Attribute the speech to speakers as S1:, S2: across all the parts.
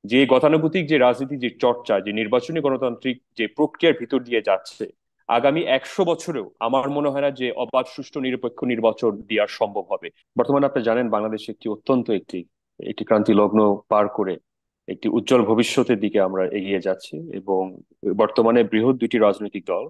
S1: যে গতানুগতিক যে রাজনীতি, যে চর্চা, যে নির্বাচনী গণতান্ত্রিক যে প্রক্রিয়ার ভিতর দিয়ে যাচ্ছে, আগামী 100 বছরেও আমার মনে হয় না যে অবাধ, সুষ্ঠু, নিরপেক্ষ নির্বাচন দেওয়া সম্ভব হবে। বর্তমানে আপনি জানেন বাংলাদেশ একটি অত্যন্ত একটি একটি ক্রান্তি লগ্ন পার করে একটি উজ্জ্বল ভবিষ্যতের দিকে আমরা এগিয়ে যাচ্ছি। এবং বর্তমানে বৃহৎ দুইটি রাজনৈতিক দল,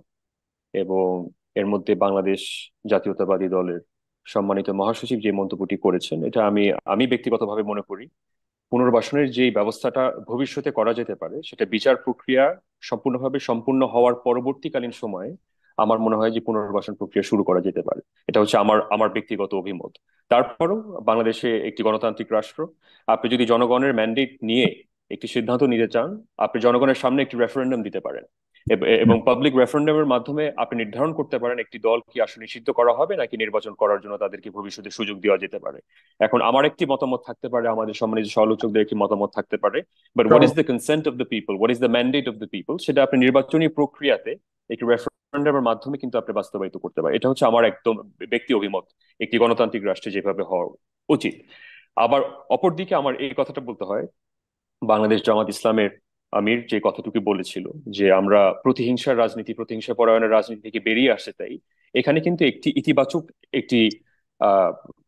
S1: এবং এর মধ্যে বাংলাদেশ জাতীয়তাবাদী দলের সম্মানিত মহাসচিব যে মন্তব্যটি করেছেন, এটা আমি আমি ব্যক্তিগতভাবে মনে করি পুনর্বাসনের যে ব্যবস্থাটা ভবিষ্যতে করা যেতে পারে, সেটা বিচার প্রক্রিয়া সম্পূর্ণভাবে সম্পূর্ণ হওয়ার পরবর্তীকালীন সময়ে আমার মনে হয় যে পুনর্বাসন প্রক্রিয়া শুরু করা যেতে পারে। এটা হচ্ছে আমার আমার ব্যক্তিগত অভিমত। তারপরও বাংলাদেশে একটি গণতান্ত্রিক রাষ্ট্র, আপনি যদি জনগণের ম্যান্ডেট নিয়ে একটি সিদ্ধান্ত নিতে চান, আপনি জনগণের সামনে একটি রেফারেন্ডাম দিতে পারেন, এবং পাবলিক রেফারেন্ডামের মাধ্যমে আপনি নির্ধারণ করতে পারেন একটি দল কি আসলে নিষিদ্ধ করা হবে নাকি নির্বাচন করার জন্য তাদেরকে ভবিষ্যতে সুযোগ দেওয়া যেতে পারে। এখন আমার একটি মতামত থাকতে পারে, আমাদের সম্মানিত সমালোচকদের একটি মতামত থাকতে পারে, but what is the consent of the people, what is the mandate of the people, সেটা আপনি নির্বাচনী প্রক্রিয়াতে একটি রেফারেন্ডামের মাধ্যমে কিন্তু আপনি বাস্তবায়িত করতে পারেন। এটা হচ্ছে আমার একদম ব্যক্তি অভিমত একটি গণতান্ত্রিক রাষ্ট্রে যেভাবে হওয়া উচিত। আবার অপরদিকে আমার এই কথাটা বলতে হয়, বাংলাদেশ জামাত ইসলামের আমির যে কথাটুকু বলেছিল যে আমরা প্রতিহিংসার রাজনীতি, প্রতিহিংসা পরায়ণের রাজনীতি থেকে বেরিয়ে আসতে চাই, এখানে কিন্তু একটি ইতিবাচক একটি আহ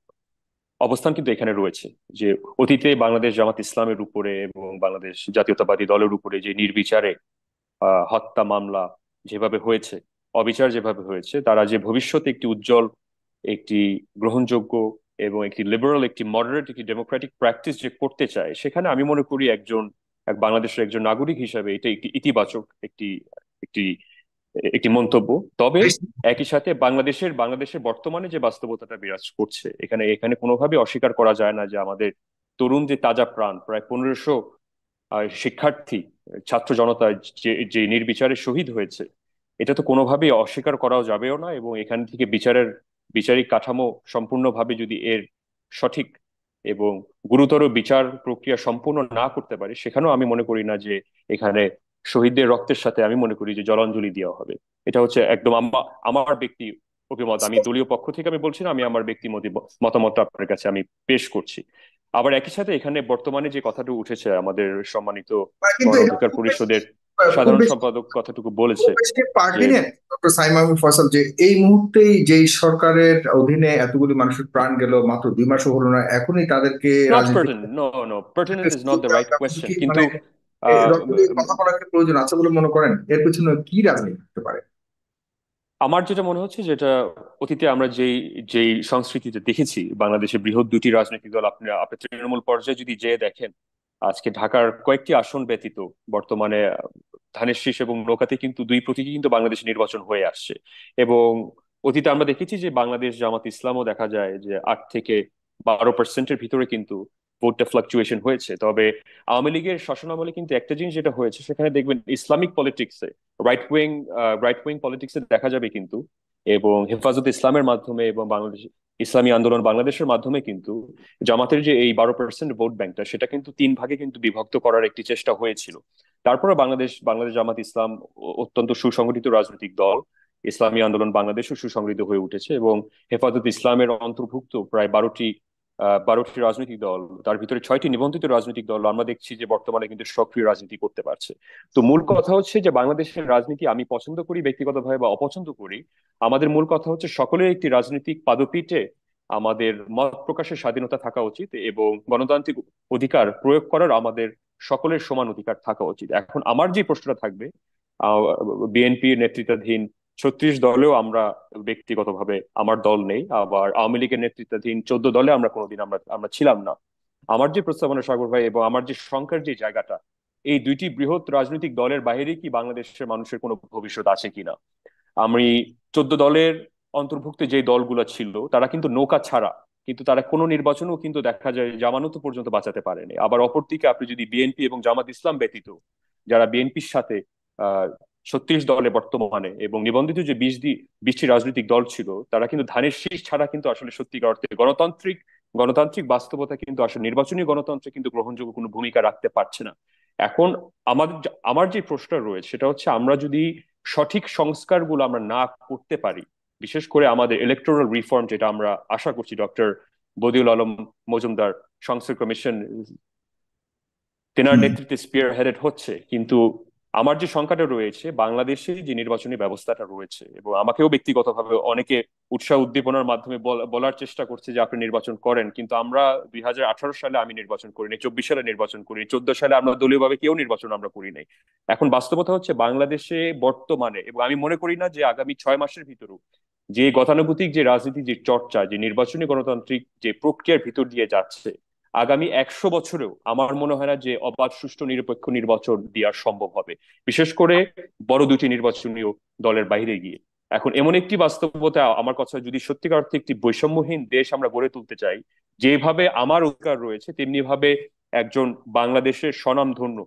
S1: অবস্থান কিন্তু এখানে রয়েছে। যে অতীতে বাংলাদেশ জামাত ইসলামের উপরে এবং বাংলাদেশ জাতীয়তাবাদী দলের উপরে যে নির্বিচারে হত্যা মামলা যেভাবে হয়েছে, অবিচার যেভাবে হয়েছে, তারা যে ভবিষ্যতে একটি উজ্জ্বল, একটি গ্রহণযোগ্য এবং একটি লিবারাল, একটি মডারেট, একটি ডেমোক্রেটিক প্র্যাকটিস যে করতে চায়, সেখানে আমি মনে করি এক বাংলাদেশের একজন নাগরিক হিসাবে এটা একটি ইতিবাচক একটি একটি একটি মন্তব্য। তবে একই সাথে বাংলাদেশের বর্তমানে যে বাস্তবতাটা বিরাজ করছে, এখানে এখানে কোনোভাবে অস্বীকার করা যায় না যে আমাদের তরুণ যে তাজা প্রাণ, প্রায় 1500 শিক্ষার্থী, ছাত্র জনতা যে যে নির্বিচারে শহীদ হয়েছে, এটা তো কোনোভাবেই অস্বীকার করাও যাবেও না। এবং এখান থেকে বিচারিক কাঠামো সম্পূর্ণভাবে যদি এর সঠিক এবং গুরুতর বিচার প্রক্রিয়া সম্পূর্ণ না করতে পারে, সেখানেও আমি মনে করি না যে এখানে শহীদদের রক্তের সাথে আমি মনে করি যে জলাঞ্জলি দেওয়া হবে। এটা হচ্ছে একদম আমার ব্যক্তি অভিমত। আমি দলীয় পক্ষ থেকে আমি বলছি না, আমি আমার ব্যক্তি মতামতটা আপনার কাছে আমি পেশ করছি। আবার একই সাথে এখানে বর্তমানে যে কথাটা উঠেছে, আমাদের সম্মানিত
S2: কিন্তু
S1: গণ
S2: এটা
S1: অধিকার
S2: খুব বেশি
S1: পরিষদের
S2: খুব
S1: সাধারণ
S2: বেশি
S1: সম্পাদক কথাটুকু
S2: খুব
S1: বলেছে
S2: বেশি
S1: যে
S2: পার্টিনেন্ট ডক্টর সাইমা আহমেদ ফয়সাল যে এই মুহূর্তেই যেই সরকারের অধীনে এতগুলি মানুষের প্রাণ গেল, মাত্র 2 মাসও হলো না, এখনই তাদেরকে
S1: নট
S2: রাজনীতি
S1: pertinent, no no, pertinent is not the right question, কিন্তু
S2: মানে
S1: আহ,
S2: রক্তদের কথা বলার কি প্রয়োজন আছে বলে মনে করেন? এর পেছনে কি রাজনীতি হতে পারে?
S1: আমার যেটা মনে হচ্ছে, যেটা অতীতে আমরা যেই যেই সংস্কৃতিতে দেখেছি, বাংলাদেশে বৃহৎ দুটি রাজনৈতিক দল, আপনি আপনি তৃণমূল পর্যায়ে যদি যেয়ে দেখেন, আজকে ঢাকার কয়েকটি আসন ব্যতীত বর্তমানে ধানের শীষ এবং নৌকাতে কিন্তু দুই প্রতীকই কিন্তু বাংলাদেশে নির্বাচন হয়ে আসছে। এবং অতীতে আমরা দেখেছি যে বাংলাদেশ জামাত ইসলামও দেখা যায় যে 8 থেকে 12% ভিতরে কিন্তু ভোটটা ফ্লাকচুয়েশন হয়েছে। তবে আওয়ামী লীগের শাসনামলে কিন্তু একটা জিনিস যেটা হয়েছে, সেখানে দেখবেন ইসলামিক পলিটিক্সে, রাইট উইং রাইট উইং পলিটিক্সে দেখা যাবে কিন্তু, এবং হেফাজত ইসলামের মাধ্যমে এবং বাংলাদেশ ইসলামী আন্দোলন বাংলাদেশের মাধ্যমে কিন্তু জামাতের যে এই 12% ভোট ব্যাংকটা, সেটা কিন্তু 3 ভাগে কিন্তু বিভক্ত করার একটি চেষ্টা হয়েছিল। তারপরে বাংলাদেশ জামাত ইসলাম অত্যন্ত সুসংগঠিত রাজনৈতিক দল, ইসলামী আন্দোলন বাংলাদেশও সুসংগঠিত হয়ে উঠেছে, এবং হেফাজত ইসলামের অন্তর্ভুক্ত প্রায় 12টি রাজনৈতিক দল, তার ভিতরে 6টি নিবন্ধিত রাজনৈতিক দল আমরা দেখছি যে বর্তমানে কিন্তু সক্রিয় রাজনীতি করতে পারছে। তো মূল কথা হচ্ছে যে বাংলাদেশের রাজনীতি আমি পছন্দ করি ব্যক্তিগতভাবে বা অপছন্দ করি, আমাদের মূল কথা হচ্ছে সকলের একটি রাজনৈতিক পাদপীঠে আমাদের মত প্রকাশের স্বাধীনতা থাকা উচিত, এবং গণতান্ত্রিক অধিকার প্রয়োগ করার আমাদের সকলের সমান অধিকার থাকা উচিত। এখন আমার যে প্রশ্নটা থাকবে, বিএনপি নেতৃত্বাধীন 36 দলেও আমরা ব্যক্তিগতভাবে আমার দল নেই, আবার আওয়ামী লীগের নেতৃত্বাধীন 14 দলে আমরা কোনোদিন আমরা আমরা ছিলাম না। আমার যে প্রস্তাবনা, সাগর ভাই, এবং আমার যে সংখ্যার যে জায়গাটা, এই দুইটি বৃহৎ রাজনৈতিক দলের বাইরে কি বাংলাদেশের মানুষের কোনো ভবিষ্যৎ আছে কিনা। আমি 14 দলের অন্তর্ভুক্ত যে দলগুলো ছিল, তারা কিন্তু নৌকা ছাড়া, কিন্তু তারা কোনো নির্বাচনেও কিন্তু দেখা যায় জামানত পর্যন্ত বাঁচাতে পারেনি। আবার অপরদিকে আপনি যদি বিএনপি এবং জামাত ইসলাম ব্যতীত যারা বিএনপির সাথে আহ 36 দলে বর্তমানে, এবং নিবন্ধিত যে 20টি রাজনৈতিক দল ছিল, তারা কিন্তু ধানের শীষ ছাড়া কিন্তু আসলে সত্যিকার অর্থে গণতান্ত্রিক বাস্তবতা কিন্তু আসলে নির্বাচনী গণতন্ত্রে কিন্তু গ্রহণযোগ্য কোনো ভূমিকা রাখতে পারছে না। এখন আমার যে প্রশ্নটা রয়েছে, সেটা হচ্ছে আমরা যদি সঠিক সংস্কারগুলো আমরা না করতে পারি, বিশেষ করে আমাদের ইলেকটোরাল রিফর্ম, যেটা আমরা আশা করছি ডক্টর বদিউল আলম মজুমদার সংস্কার কমিশন তেনার
S2: হুম।
S1: নেতৃত্বে স্পিয়ার হেডেড হচ্ছে। কিন্তু আমার যে শঙ্কাটা রয়েছে বাংলাদেশে যে নির্বাচনী ব্যবস্থাটা রয়েছে, এবং আমাকেও ব্যক্তিগতভাবে অনেকে উৎসাহ উদ্দীপনার মাধ্যমে বলার চেষ্টা করছে যে আপনি নির্বাচন করেন, কিন্তু আমরা 2018 সালে আমি নির্বাচন করিনি, 24 সালে নির্বাচন করিনি, 14 সালে আমরা দলীয়ভাবে কেউ নির্বাচন আমরা করি নাই। এখন বাস্তবতা হচ্ছে বাংলাদেশে বর্তমানে, এবং আমি মনে করি না যে আগামী 6 মাসের ভিতরেও, যে গতানুগতিক যে রাজনীতি, যে চর্চা, যে নির্বাচনী গণতান্ত্রিক যে প্রক্রিয়ার ভিতর দিয়ে যাচ্ছে, আগামী 100 বছরেও আমার মনে হয় না যে অবাধ সুষ্ঠু নিরপেক্ষ নির্বাচন দেওয়া সম্ভব হবে, বিশেষ করে বড় দুটি নির্বাচনীয় দলের বাইরে গিয়ে। এখন এমন একটি বাস্তবতা, আমার কথা, যদি সত্যিকার অর্থে একটি বৈষম্যহীন দেশ আমরা গড়ে তুলতে চাই, যেভাবে আমার অধিকার রয়েছে তেমনি ভাবে একজন বাংলাদেশের স্বনামধন্য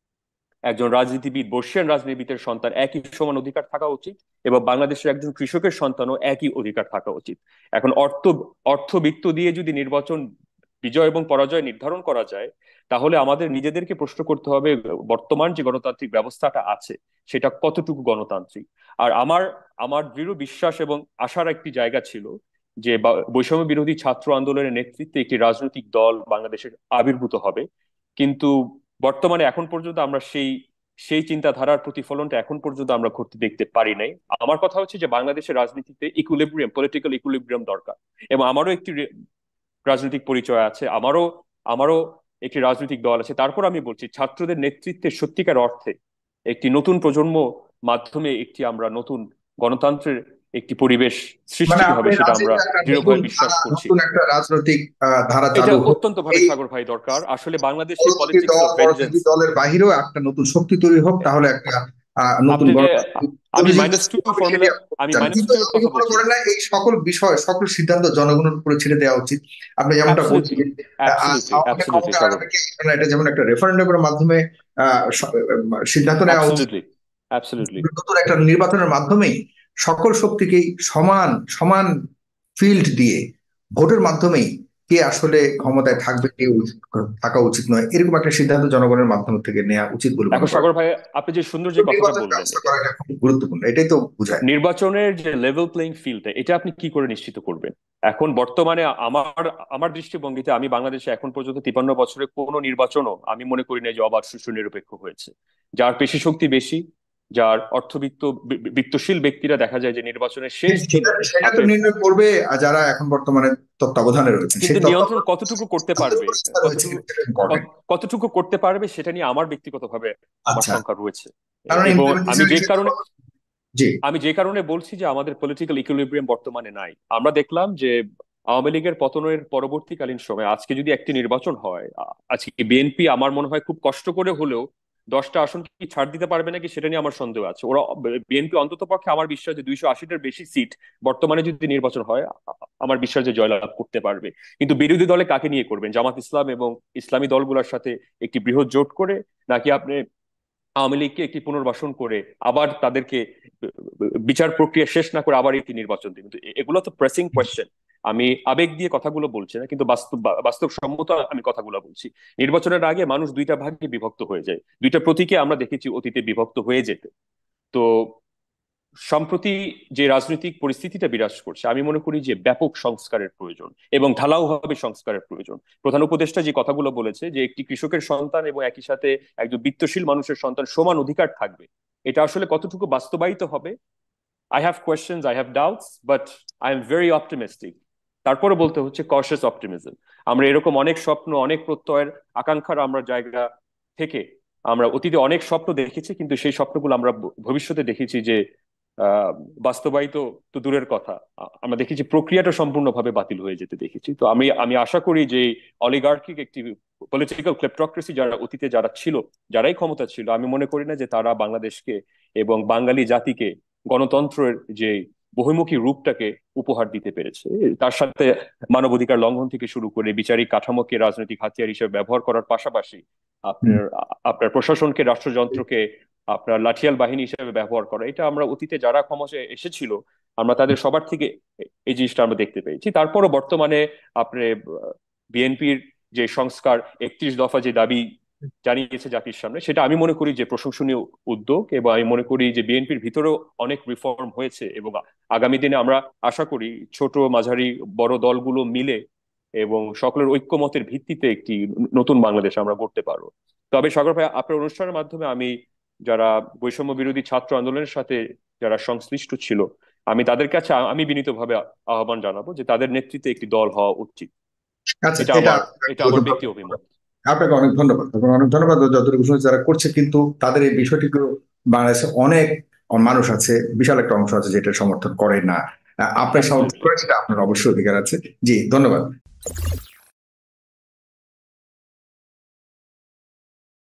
S1: একজন রাজনীতিবিদ, বর্ষিয়ান রাজনীতিবিদের সন্তান একই সমান অধিকার থাকা উচিত, এবং বাংলাদেশের একজন কৃষকের সন্তানও একই অধিকার থাকা উচিত। এখন অর্থবিত্ত দিয়ে যদি নির্বাচন বিজয় এবং পরাজয় নির্ধারণ করা যায়, তাহলে আমাদের নিজেদেরকে প্রশ্ন করতে হবে বর্তমান যে গণতান্ত্রিক ব্যবস্থাটা আছে সেটা কতটুকু গণতান্ত্রিক। আর আমার আমার দৃঢ় বিশ্বাস এবং আশার একটি জায়গা ছিল যে বৈষম্য বিরোধী ছাত্র আন্দোলনের নেতৃত্বে একটি রাজনৈতিক দল বাংলাদেশের আবির্ভূত হবে। কিন্তু বর্তমানে এখন পর্যন্ত আমরা সেই সেই চিন্তাধারার প্রতিফলনটা এখন পর্যন্ত আমরা ঘটতে দেখতে পারি নাই। আমার কথা হচ্ছে যে বাংলাদেশের রাজনীতিতে ইকুইলিব্রিয়াম, পলিটিক্যাল ইকুইলিব্রিয়াম দরকার। এবং আমারও একটি রাজনৈতিক পরিচয় আছে, আমারও আমারও একটি রাজনৈতিক দল আছে। তারপর আমি বলছি ছাত্রদের নেতৃত্বে সত্যিকার অর্থে একটি নতুন প্রজন্ম মাধ্যমে একটি আমরা নতুন গণতন্ত্রের একটি পরিবেশ
S2: মানে
S1: সৃষ্টি হবে,
S2: আপনি
S1: সেটা আমরা
S2: রাজনীতিতে একটা নতুন
S1: দৃঢ়ভাবে বিশ্বাস
S2: ধারা,
S1: করছি।
S2: নতুন একটা রাজনৈতিক ধারা
S1: এটা
S2: চালু হোক।
S1: অত্যন্ত ভাবে
S2: এই
S1: সাগর ভাই দরকার আসলে বাংলাদেশে
S2: বড় দুটি
S1: পলিটিক্স
S2: দল,
S1: অফ
S2: বড়
S1: ভেঞ্জেন্স।
S2: দুটি দলের বাহিরেও একটা নতুন শক্তি তৈরি হোক, তাহলে একটা নতুন
S1: আপনি
S2: গণতান্ত্রিক
S1: আমি
S2: পরিবেশ
S1: মাইনাস টু
S2: সৃষ্টি হবে, সেটি
S1: ফর্মুলা
S2: আপনি বলতে
S1: আমি
S2: চান।
S1: মাইনাস
S2: কিন্তু
S1: টু এর
S2: আপনি কি
S1: কথা
S2: মনে
S1: বলছি
S2: করেন
S1: না।
S2: না এই সকল বিষয়, সকল সিদ্ধান্ত জনগণের উপরে ছেড়ে দেওয়া উচিত? আপনি যেমনটা
S1: অ্যাবসলিউটলি,
S2: বলছিলেন,
S1: অ্যাবসলিউটলি,
S2: আওয়ামী লীগ
S1: অ্যাবসলিউটলি
S2: ক্ষমতায়
S1: সাগর
S2: আসবে
S1: ভাই,
S2: কি আসবে না, এটা যেমন একটা রেফারেন্ডামের মাধ্যমে সিদ্ধান্ত নেওয়া উচিত।
S1: Absolutely, absolutely.
S2: নতুন একটা নির্বাচনের মাধ্যমেই সকল শক্তিকেই সমান সমান ফিল্ড দিয়ে ভোটের মাধ্যমেই কে আসলে ক্ষমতায় থাকবে, কে থাকা উচিত নয়, এরকম একটা সিদ্ধান্ত জনগণের মাধ্যম থেকে নেওয়া উচিত বলে
S1: দেখো
S2: মনে করেন?
S1: সাগর ভাই, আপনি যে সুন্দর যে কথাটা
S2: নির্বাচন
S1: বললেন,
S2: ব্যবস্থা করাটা খুব গুরুত্বপূর্ণ, এটাই তো বুঝায়।
S1: নির্বাচনের যে লেভেল প্লেইং ফিল্ডটা, এটা আপনি কি করে নিশ্চিত করবেন? এখন বর্তমানে আমার আমার দৃষ্টিভঙ্গিতে আমি বাংলাদেশে এখন পর্যন্ত 53 বছরে কোনো নির্বাচনও আমি মনে করি না যে অবাধ সুষ্ঠু নিরপেক্ষ হয়েছে। যার পেশি শক্তি বেশি, যার অর্থবিত্ত বিত্তশীল ব্যক্তিরা দেখা যায় যে নির্বাচনের শেষ
S2: সেটা
S1: দিনে
S2: সেটা তো
S1: আপনি,
S2: নির্ণয় করবে যারা এখন বর্তমানে তত্ত্বাবধানে রয়েছেন, সেই
S1: কিন্তু নিয়ন্ত্রণ
S2: তত্ত্বাবধান
S1: কতটুকু করতে পারবে,
S2: ব্যবস্থা রয়েছে
S1: কতটুকু
S2: কিনা সেটা ইম্পর্টেন্ট।
S1: কতটুকু করতে পারবে সেটা নিয়ে আমার ব্যক্তিগতভাবে আমার
S2: আচ্ছা,
S1: শঙ্কা রয়েছে।
S2: কারণ
S1: এবং আমি
S2: ইমপ্লিমেন্টেশন
S1: যে
S2: ক্ষেত্রে
S1: কারণে
S2: জি।
S1: আমি যে কারণে বলছি যে আমাদের পলিটিক্যাল ইকুইলিব্রিয়াম বর্তমানে নাই। আমরা দেখলাম যে আওয়ামী লীগের পতনের পরবর্তীকালীন সময় আজকে যদি একটি নির্বাচন হয়, আজকে বিএনপি আমার মনে হয় খুব কষ্ট করে হলেও 10টা আসন কি ছাড় দিতে পারবে নাকি সেটা নিয়ে আমার সন্দেহ আছে। ওরা, বিএনপি অন্তত পক্ষে আমার বিশ্বাস যে 280টার বেশি সিট বর্তমানে যদি নির্বাচন হয় আমার বিশ্বাস যে জয়লাভ করতে পারবে। কিন্তু বিরোধী দলে কাকে নিয়ে করবেন? জামাত ইসলাম এবং ইসলামী দলগুলোর সাথে একটি বৃহৎ জোট করে, নাকি আপনি আওয়ামী লীগকে একটি পুনর্বাসন করে আবার তাদেরকে বিচার প্রক্রিয়া শেষ না করে আবার একটি নির্বাচন দিন? কিন্তু এগুলো তো প্রেসিং কোয়েশ্চেন। আমি আবেগ দিয়ে কথাগুলো বলছি না, কিন্তু বাস্তবসম্মত আমি কথাগুলো বলছি। নির্বাচনের আগে মানুষ দুইটা ভাগে বিভক্ত হয়ে যায়, দুইটা প্রতীকে আমরা দেখেছি অতীতে বিভক্ত হয়ে যেতে। তো সম্প্রতি যে রাজনৈতিক পরিস্থিতিটা বিরাজ করছে, আমি মনে করি যে ব্যাপক সংস্কারের প্রয়োজন এবং ঢালাওভাবে সংস্কারের প্রয়োজন। প্রধান উপদেষ্টা যে কথাগুলো বলেছে যে একটি কৃষকের সন্তান এবং একই সাথে একজন বিত্তশীল মানুষের সন্তান সমান অধিকার থাকবে, এটা আসলে কতটুকু বাস্তবায়িত হবে? I have questions, I have doubts, but I am very optimistic. তারপরে বলতে হচ্ছে কশাস অপটিমিজম। আমরা এরকম অনেক স্বপ্ন, অনেক প্রত্যয়ের, আকাঙ্ক্ষার আমরা জায়গা থেকে আমরা অতীতে অনেক স্বপ্ন দেখেছি, কিন্তু সেই স্বপ্নগুলো আমরা ভবিষ্যতে দেখেছি যে বাস্তবায়িত তো দূরের কথা, আমরা দেখেছি প্রক্রিয়াটা সম্পূর্ণভাবে বাতিল হয়ে যেতে দেখেছি। তো আমি আমি আশা করি যে অলিগার্কিক একটি পলিটিক্যাল ক্লেপটক্রেসি যারা অতীতে যারা ছিল, যারাই ক্ষমতা ছিল, আমি মনে করি না যে তারা বাংলাদেশকে এবং বাঙালি জাতিকে গণতন্ত্রের যে বহুমুখী রূপটাকে উপহার দিতে পেরেছে। তার সাথে মানবাধিকার লঙ্ঘন থেকে শুরু করে বিচারিক কাঠামোকে রাজনৈতিক হাতিয়ার হিসেবে ব্যবহার করার পাশাপাশি
S2: হুম।
S1: আপনার আপনার প্রশাসনকে, রাষ্ট্রযন্ত্রকে আপনার লাঠিয়াল বাহিনী হিসেবে ব্যবহার করা, এটা আমরা অতীতে যারা ক্ষমতায় এসেছিল আমরা তাদের সবার থেকে এই জিনিসটা আমরা দেখতে পেয়েছি। তারপরও বর্তমানে আপনি বিএনপির যে সংস্কার 31 দফা যে দাবি জানিয়েছে জাতির সামনে, সেটা আমি মনে করি যে প্রশংসনীয় উদ্যোগ, এবং আমি মনে করি যে বিএনপির ভিতরেও অনেক রিফর্ম হয়েছে। এবং আগামী দিনে আমরা আশা করি ছোট মাঝারি বড় দলগুলো মিলে এবং সকলের ঐক্যমতের ভিত্তিতে একটি নতুন বাংলাদেশ আমরা গড়তে পারবো। তবে সাগর ভাই, আপনার অনুষ্ঠানের মাধ্যমে আমি যারা বৈষম্য বিরোধী ছাত্র আন্দোলনের সাথে যারা সংশ্লিষ্ট ছিল, আমি তাদের কাছে আমি বিনীতভাবে আহ্বান জানাবো যে তাদের নেতৃত্বে একটি দল হওয়া উচিত।
S2: আচ্ছা,
S1: এটা
S2: এটা
S1: আমার এটা আমার ব্যক্তি অভিমত।
S2: আপনাকে অনেক ধন্যবাদ, আপনাকে অনেক ধন্যবাদ। যতটুকু শুনেছি যারা করছে, কিন্তু তাদের এই বিষয়টিকে বাংলাদেশে অনেক মানুষ আছে, বিশাল একটা অংশ আছে যেটা সমর্থন করে না। আপনার সমর্থন
S1: অ্যাবসলিউটলি।
S2: করে সেটা আপনার অবশ্যই অধিকার আছে। জি, ধন্যবাদ।